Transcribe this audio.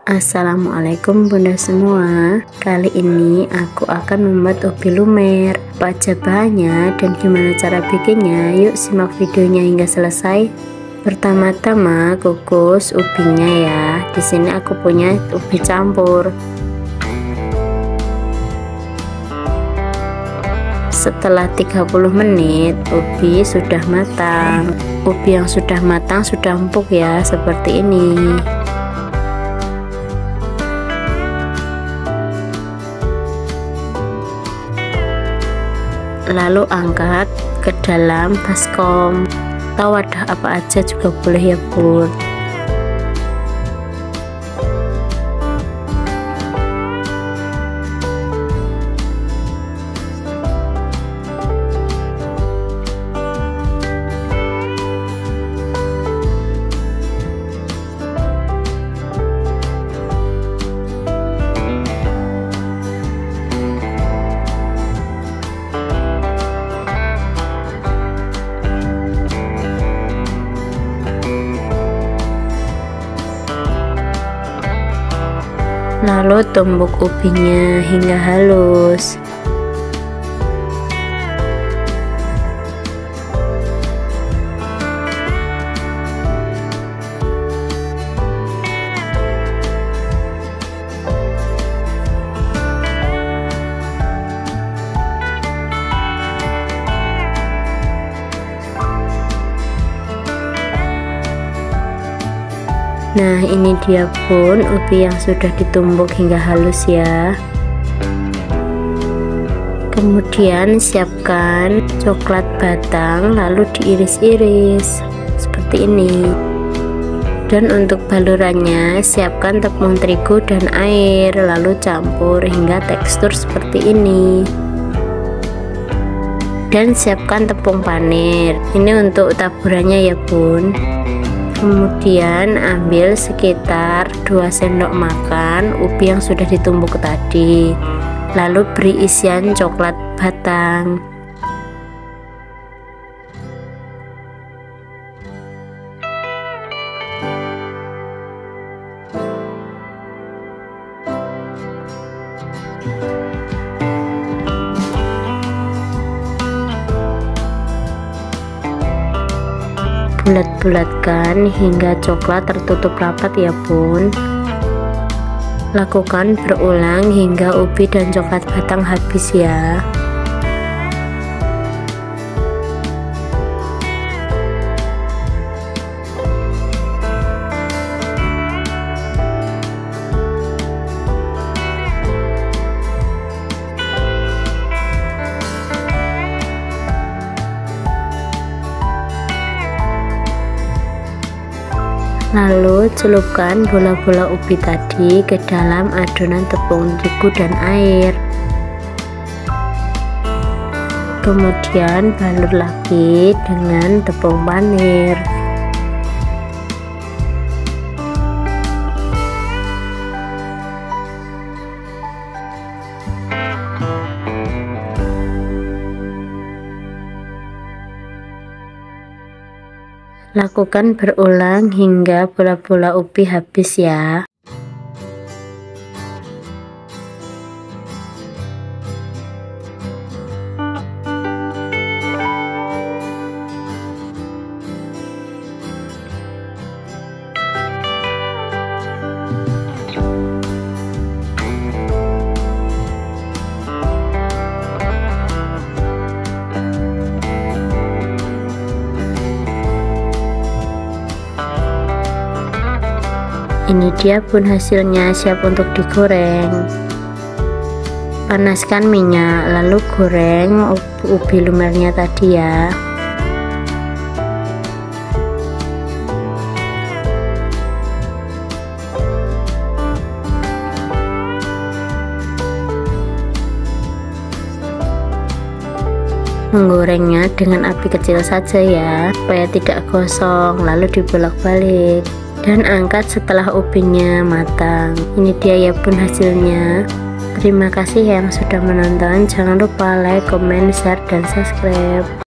Assalamualaikum bunda semua. Kali ini aku akan membuat ubi lumer. Apa aja bahannya dan gimana cara bikinnya? Yuk simak videonya hingga selesai. Pertama-tama kukus ubinya ya. Di sini aku punya ubi campur. Setelah 30 menit ubi sudah matang. Ubi yang sudah matang sudah empuk ya, seperti ini. Lalu angkat ke dalam baskom atau wadah apa aja juga boleh ya bun. Lalu tumbuk ubinya hingga halus. Nah ini dia pun ubi yang sudah ditumbuk hingga halus ya. Kemudian siapkan coklat batang lalu diiris-iris seperti ini. Dan untuk balurannya siapkan tepung terigu dan air lalu campur hingga tekstur seperti ini. Dan siapkan tepung panir, ini untuk taburannya ya bun. Kemudian ambil sekitar 2 sendok makan ubi yang sudah ditumbuk tadi, lalu beri isian coklat batang. Bulat-bulatkan hingga coklat tertutup rapat ya bun. Lakukan berulang hingga ubi dan coklat batang habis ya. Lalu celupkan bola-bola ubi tadi ke dalam adonan tepung terigu dan air. Kemudian balur lagi dengan tepung panir. Lakukan berulang hingga bola-bola ubi habis ya. Ini dia pun hasilnya siap untuk digoreng. Panaskan minyak lalu goreng ubi lumernya tadi ya. Menggorengnya dengan api kecil saja ya, supaya tidak gosong, lalu dibolak-balik. Dan angkat setelah ubinya matang. Ini dia ya pun hasilnya. Terima kasih yang sudah menonton. Jangan lupa like, comment, share, dan subscribe.